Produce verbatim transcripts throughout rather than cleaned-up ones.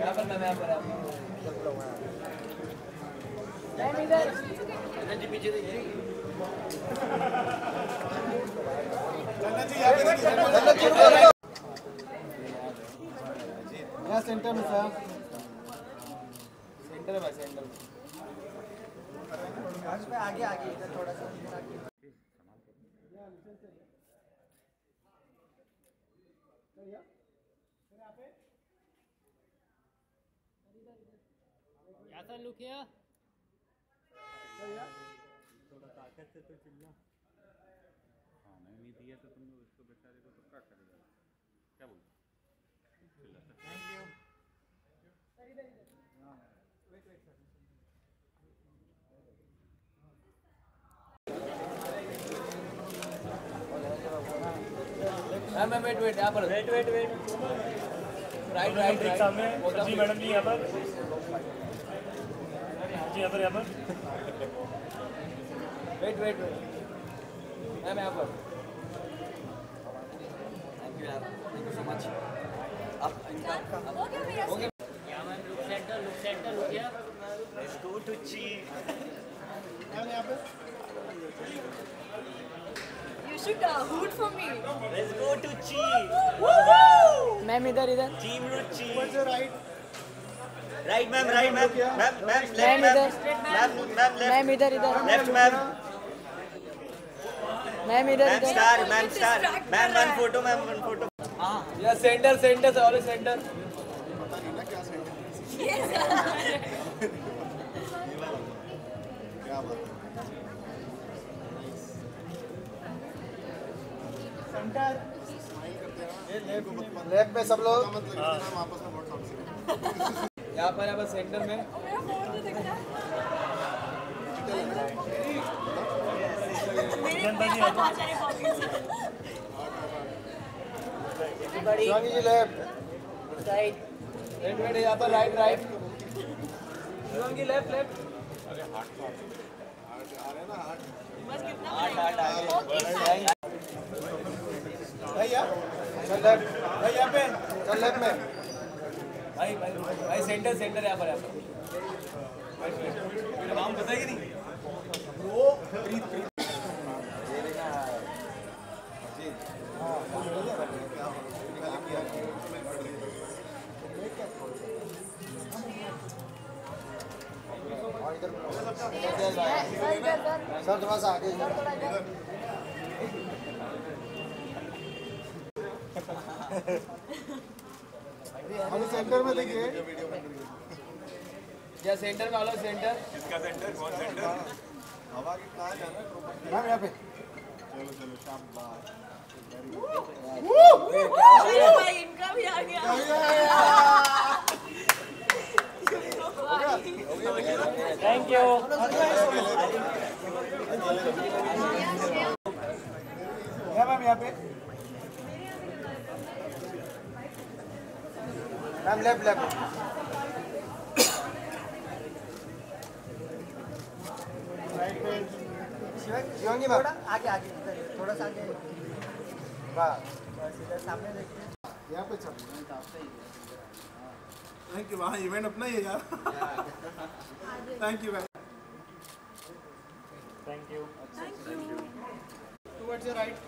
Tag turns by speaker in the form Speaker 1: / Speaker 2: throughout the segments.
Speaker 1: यहाँ पर मैं यहाँ पर मैम इधर जी पीछे देखिए यहाँ सेंटर में सर सेंटर में सेंटर में आगे आगे इधर थोड़ा सा
Speaker 2: ऐसा लुक है
Speaker 3: थोड़ा ताकत से तो चिल्ला। हाँ नहीं नहीं दिया तो तुम उसको बेचारे को तो क्या करेगा क्या बोलते थैंक यू सर इधर इधर हां wait wait sir
Speaker 1: ma'am ma'am wait wait यहाँ पर
Speaker 3: wait wait wait
Speaker 1: right right right
Speaker 3: सामने जी मैडम जी यहाँ पर जी यहाँ पर यहाँ पर
Speaker 1: वेट वेट मैम यहाँ पर थैंक यू यार थैंक यू सो मच आप इनका okay
Speaker 2: yeah ma'am look centre look centre look here
Speaker 3: let's go to ची
Speaker 1: मैम यहाँ पे
Speaker 4: You should uh, hoot for me.
Speaker 3: Let's go to ची
Speaker 2: ma'am इधर इधर
Speaker 3: team Ruchi
Speaker 1: what's your right
Speaker 3: right ma'am right ma'am ma'am ma'am
Speaker 2: ma'am
Speaker 3: left
Speaker 2: इधर
Speaker 3: ma'am ma'am
Speaker 2: ma'am इधर इधर
Speaker 3: left ma'am
Speaker 2: ma'am इधर
Speaker 3: मैम
Speaker 2: इधर
Speaker 3: star ma'am star ma'am one photo ma'am one photo
Speaker 1: हाँ yeah centre centre से always centre
Speaker 4: Yes.
Speaker 1: क्या बात centre left में सब लोग आपस में बहुत यहाँ पर यहाँ पर सेंटर में
Speaker 4: मेरा फोन तो दिखता है। मेरे पैसा बहुत सारे पॉकेट्स हैं।
Speaker 1: Shivangi ji left
Speaker 2: right
Speaker 1: wait wait यहाँ पर right right Shivangi left left
Speaker 4: बस कितना
Speaker 1: भैया चल लेफ्ट भाई यहाँ पे चल लेफ्ट में भाई भाई भाई सेंटर सेंटर यहाँ पर यहाँ पर नाम बताएगी नहीं वो प्रीत प्रीत जी हाँ सर थोड़ा सा आगे हम सेंटर में देखिए क्या सेंटर में आलो सेंटर
Speaker 3: किसका सेंटर कौन सेंटर
Speaker 1: हवा की कहाँ जाना है मैम यहाँ पे चलो चलो शाबाश
Speaker 4: अरे भाई इनका भी आ गया।
Speaker 2: थैंक यू
Speaker 1: मैम यहाँ पे ma'am left left Shivangi ma'am आगे आगे थोड़ा सा आगे बस इधर सामने देखिए यहाँ पे चल थैंक यू वहाँ इवेंट अपना ही है यार thank you
Speaker 3: thank you
Speaker 1: towards your right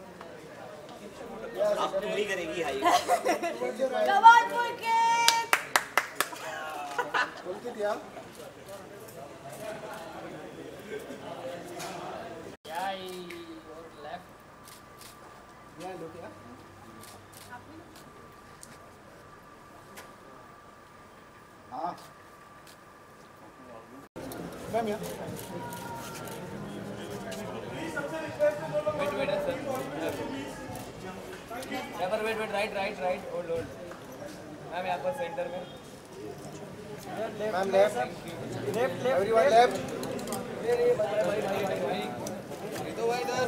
Speaker 3: आप पूरी करेगी हाई
Speaker 1: towards your right
Speaker 4: Come on, Pulkit.
Speaker 1: Pulkit यार
Speaker 2: लेफ्ट
Speaker 1: यहाँ लो क्या हाँ मैम यहाँ वेट वेट सर यहाँ पर wait wait right right right hold hold ma'am यहाँ पर सेंटर में ma'am left left left everyone left ये ये भाई भाई भाई भाई ये तो भाई इधर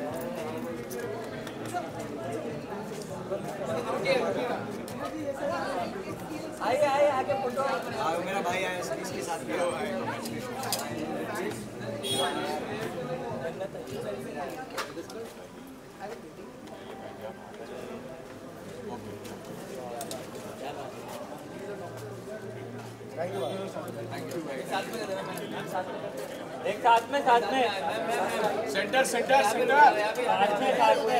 Speaker 1: आइए आइए आगे फोटो मेरा भाई आया इसके साथ
Speaker 2: एक साथ में साथ में
Speaker 1: सेंटर सेंटर सेंटर
Speaker 2: साथ में साथ में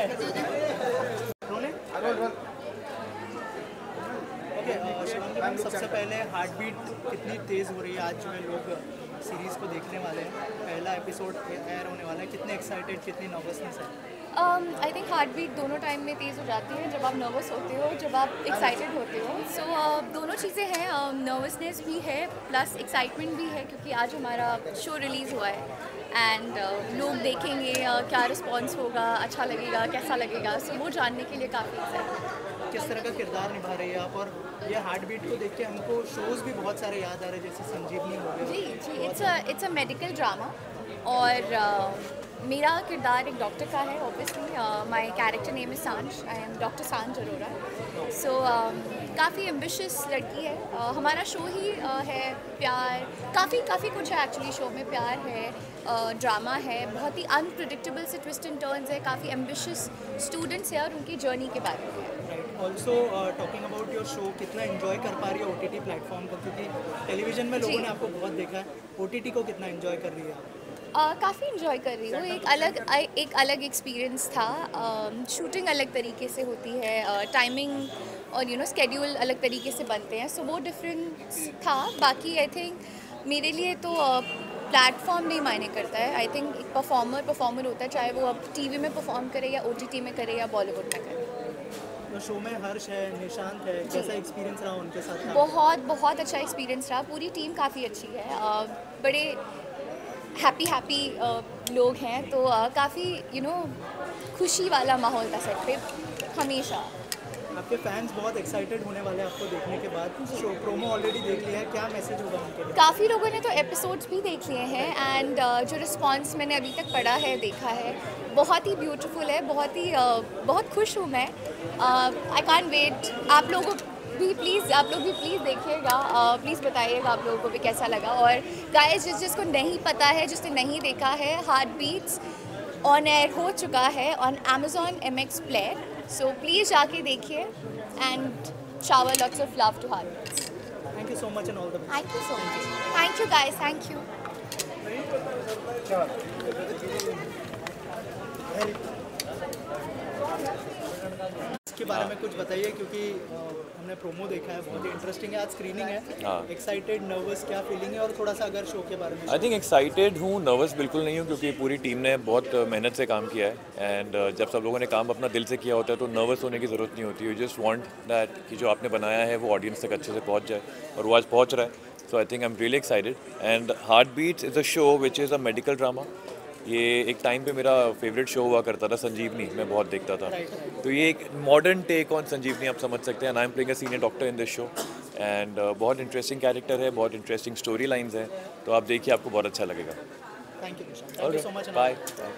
Speaker 5: ओके शिवांगी मैम, सबसे पहले हार्ट बीट कितनी तेज़ हो रही है आज जो है लोग सीरीज़ को देखने वाले हैं, पहला एपिसोड एयर होने वाला है, कितने एक्साइटेड कितनी नर्वसनेस है?
Speaker 6: आई थिंक हार्ट बीट दोनों टाइम में तेज़ हो जाती है, जब आप नर्वस होते हो जब आप एक्साइटेड होते हो। सो so, uh, दोनों चीज़ें हैं, नर्वसनेस uh, भी है प्लस एक्साइटमेंट भी है, क्योंकि आज हमारा शो रिलीज़ हुआ है एंड uh, लोग देखेंगे uh, क्या रिस्पॉन्स होगा, अच्छा लगेगा कैसा लगेगा, सो so, वो जानने के लिए काफ़ी एक्साइटेड।
Speaker 5: किस तरह का किरदार निभा रही है आप, और ये हार्ट बीट को देख के हमको शोज़ भी बहुत सारे याद आ रहे हैं, जैसे संजीवनी हो गया।
Speaker 6: जी जी it's a it's a medical drama और uh, मेरा किरदार एक डॉक्टर का है। Obviously my character name is Saanj, I M doctor सांज अरोरा। सो काफ़ी एम्बिशियस लड़की है। uh, हमारा शो ही uh, है प्यार, काफ़ी काफ़ी कुछ है एक्चुअली शो में, प्यार है, ड्रामा uh, है, बहुत ही अनप्रिडिक्टेबल से ट्विस्ट एंड टर्न्स है, काफ़ी एम्बिशियस स्टूडेंट्स है और उनकी जर्नी के बारे में है।
Speaker 5: Also talking about your show, कितना एंजॉय कर पा रही है ओ टी टी प्लेटफॉर्म को, क्योंकि टेलीविजन में लोगों ने आपको बहुत देखा है, ओ टी टी को कितना एंजॉय कर रही है आप?
Speaker 6: uh, काफ़ी इन्जॉय कर रही हूँ। एक अलग एक अलग एक्सपीरियंस था, शूटिंग uh, अलग तरीके से होती है, टाइमिंग uh, और यू नो स्केड्यूल अलग तरीके से बनते हैं, सो so, वो डिफरेंस था। बाकी आई थिंक मेरे लिए तो प्लेटफॉर्म uh, नहीं मायने करता है। आई थिंक एक परफॉर्मर परफॉर्मर होता है, चाहे वो अब टीवी में परफॉर्म करे या ओ टी टी में करे या बॉलीवुड में करे।
Speaker 5: तो शो में हर्ष है, निशांत है, कैसा एक्सपीरियंस रहा उनके साथ?
Speaker 6: बहुत बहुत अच्छा एक्सपीरियंस रहा, पूरी टीम काफ़ी अच्छी है, uh, बड़े हैप्पी हैप्पी लोग हैं, तो uh, काफ़ी यू नो खुशी वाला माहौल था सेट पे हमेशा।
Speaker 5: आपके फैंस बहुत एक्साइटेड होने वाले हैं आपको देखने के बाद, शो प्रोमो ऑलरेडी देख लिया है, क्या मैसेज होगा उनके लिए?
Speaker 6: काफ़ी लोगों ने तो एपिसोड्स भी देख लिए हैं एंड uh, जो रिस्पांस मैंने अभी तक पढ़ा है, देखा है, बहुत ही ब्यूटीफुल है, बहुत ही uh, बहुत खुश हूँ मैं। आई कांट वेट, आप लोगों भी प्लीज़ आप लोग भी प्लीज़ देखिएगा, प्लीज़ बताइएगा आप लोगों को भी कैसा लगा। और गाइस, जिस जिसको नहीं पता है, जिसने नहीं देखा है, हार्ट बीट्स ऑन एयर हो चुका है on Amazon M X player, so please जाके देखिए and shower lots of love to heart beats.
Speaker 5: Thank you so much and all the best.
Speaker 6: Thank you so much, thank you guys, thank you.
Speaker 5: इसके बारे में कुछ बताइए, क्योंकि हमने promo देखा है, बहुत ही इंटरेस्टिंग है, आज स्क्रीनिंग है। एक्साइटेड, नर्वस, क्या फीलिंग है, और थोड़ा सा अगर शो के बारे में?
Speaker 3: आई थिंक एक्साइटेड हूँ, नर्वस बिल्कुल नहीं हूँ, क्योंकि पूरी टीम ने बहुत मेहनत से काम किया है एंड uh, जब सब लोगों ने काम अपना दिल से किया होता है तो नर्वस होने की ज़रूरत नहीं होती। यू जस्ट वांट दैट कि जो आपने बनाया है वो ऑडियंस तक अच्छे से पहुँच जाए, और वो आज पहुँच रहा है। So I think I am really excited and heart beats is a show which is a medical drama. ये एक टाइम पे मेरा फेवरेट शो हुआ करता था, संजीवनी, मैं बहुत देखता था। तो ये एक मॉडर्न टेक ऑन संजीवनी आप समझ सकते हैं। I am playing a senior doctor in this show and बहुत इंटरेस्टिंग कैरेक्टर है, बहुत इंटरेस्टिंग स्टोरी लाइन्स हैं, तो आप देखिए, आपको बहुत अच्छा लगेगा।
Speaker 5: Thank you thank you so much.
Speaker 3: Bye.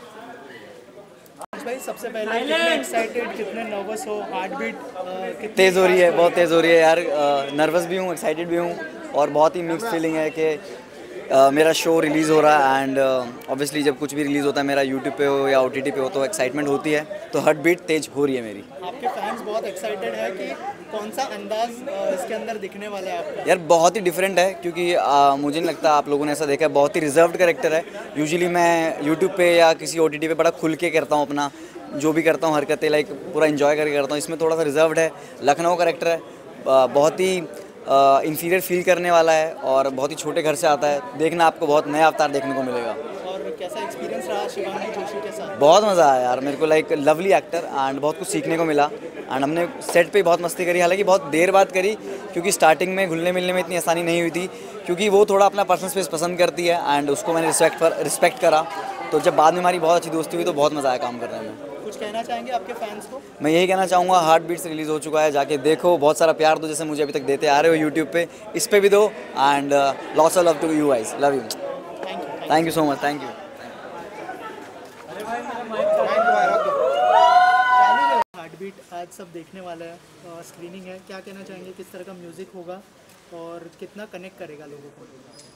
Speaker 5: भाई, सबसे पहले कितने एक्साइटेड, कितने नर्वस हो, हार्ट बीट
Speaker 7: तेज़ हो रही है, बहुत तेज़ हो रही है यार। नर्वस भी हूँ, एक्साइटेड भी हूँ, और बहुत ही मिक्स फीलिंग है कि Uh, मेरा शो रिलीज़ हो रहा है एंड ऑब्वियसली uh, जब कुछ भी रिलीज़ होता है मेरा यूट्यूब पे हो या ओ टी टी पे हो तो एक्साइटमेंट होती है, तो हार्ट बीट तेज हो रही है मेरी।
Speaker 5: आपके फैंस बहुत एक्साइटेड है कि कौन सा अंदाज uh, इसके अंदर दिखने वाला है आपका?
Speaker 7: यार बहुत ही डिफरेंट है, क्योंकि uh, मुझे नहीं लगता आप लोगों ने ऐसा देखा है, बहुत ही रिजर्व्ड कैरेक्टर है। यूजुअली मैं यूट्यूब पे या किसी ओ टी टी पे बड़ा खुल के करता हूँ, अपना जो भी करता हूँ हरकतें लाइक पूरा इन्जॉय करके करता हूँ। इसमें थोड़ा सा रिजर्व्ड है, लखनऊ कैरेक्टर है, बहुत ही इंफीरियर फील करने वाला है और बहुत ही छोटे घर से आता है। देखना, आपको बहुत नया अवतार देखने को मिलेगा।
Speaker 5: और कैसा एक्सपीरियंस रहा शिवांगी जोशी के साथ?
Speaker 7: बहुत मज़ा आया यार मेरे को, लाइक लवली एक्टर एंड बहुत कुछ सीखने को मिला एंड हमने सेट पे बहुत मस्ती करी, हालांकि बहुत देर बाद करी, क्योंकि स्टार्टिंग में घुलने मिलने में इतनी आसानी नहीं हुई थी, क्योंकि वो थोड़ा अपना पर्सनल स्पेस पसंद करती है एंड उसको मैंने रिस्पेक्ट पर रिस्पेक्ट करा। तो जब बाद में हमारी बहुत अच्छी दोस्ती हुई तो बहुत मज़ा आया काम करने में।
Speaker 5: कुछ कहना चाहेंगे आपके फैंस को?
Speaker 7: मैं यही कहना चाहूँगा, हार्ट बीट्स रिलीज़ हो चुका है, जाके देखो, बहुत सारा प्यार दो, जैसे मुझे अभी तक देते आ रहे हो यूट्यूब पे, इस पे भी दो and lots of love to you guys, love you, thank you so much, thank you.
Speaker 5: Heart beat आज सब देखने वाला है, स्क्रीनिंग है, क्या कहना चाहेंगे, किस तरह का म्यूजिक होगा और कितना कनेक्ट करेगा लोगों को?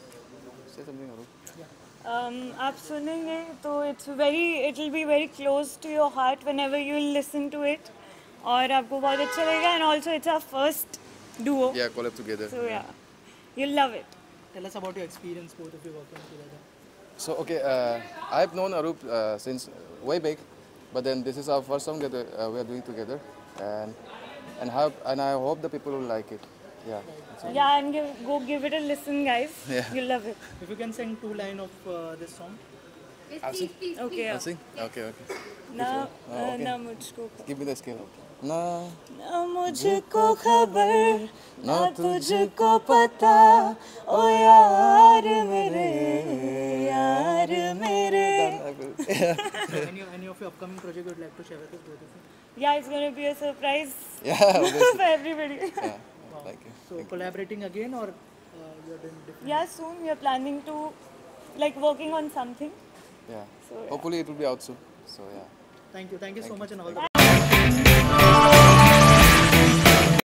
Speaker 8: Um, आप सुनेंगे तो it's very it will be very close to your heart whenever you will listen to it, और आपको बहुत अच्छा लगेगा। And also it's our first duo,
Speaker 9: Yeah, collab together.
Speaker 8: so yeah, You'll love it.
Speaker 5: Tell us about your experience, both of you working together.
Speaker 9: So okay, uh, I've known Arup uh, since way back, but then this is our first song that uh, we are doing together, and and have and I hope the people will like it. Yeah. So,
Speaker 8: Yeah, and give, go give it a listen, guys.
Speaker 9: Yeah.
Speaker 8: You'll love it.
Speaker 5: If you can sing two line of uh, this song.
Speaker 9: I'll sing.
Speaker 8: Okay.
Speaker 9: I'll sing. Okay, okay.
Speaker 8: ना
Speaker 9: Oh, okay.
Speaker 8: ना मुझको
Speaker 9: Give me the scale. Na
Speaker 8: ना मुझको खबर ना तुझको पता ओ यार मेरे यार मेरे.
Speaker 5: any any of your upcoming project you'd like to share with us, both of you?
Speaker 8: Yeah, it's gonna be a surprise
Speaker 9: Yeah, obviously.
Speaker 8: for everybody.
Speaker 9: Yeah. Thank you.
Speaker 5: So collaborating again, or uh, you're doing different?
Speaker 8: Yeah, soon we are planning to like working on something.
Speaker 9: Yeah.
Speaker 8: So, yeah.
Speaker 9: Hopefully it will be out soon. So yeah.
Speaker 5: Thank you. Thank you so much and all the